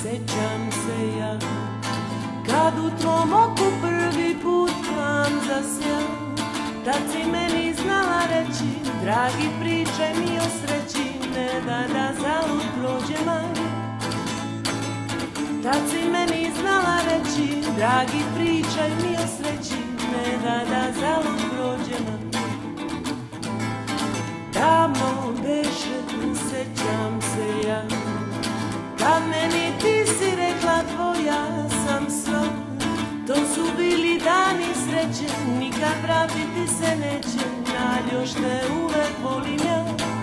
sećam se ja, kad u tvom oku prvi put plan zasjao, tad si meni znala reći, dragi pričaj mi o sreći, ne da zalud prođe maj. Tad si meni znala reći, dragi pričaj mi o sreći, ne da zalud prođe maj. Davno beše, sećam se ja, kad meni ti si rekla tvoja sam sva. To su bili dani sreće, nikad vratiti se neće, ali još te uvek volim ja.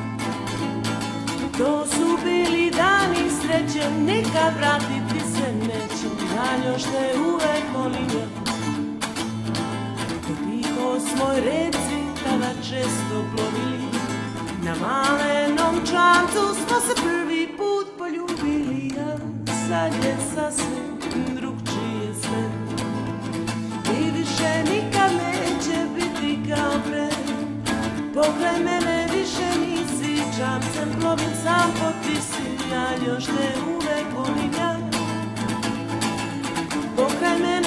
To su bili dani sreće, nikad vratiti se neće, ali još te uvek volim ja. Po tiho smoj reci tada često plovili, na malenom čamcu smo se prvi put poljubili, a sad je sasvim drugčije sve. I više nikad neće biti kao pre. Pokraj mene više nisi, čamcem plovim sam po Tisi, ali još te uvek volim ja. Pokraj mene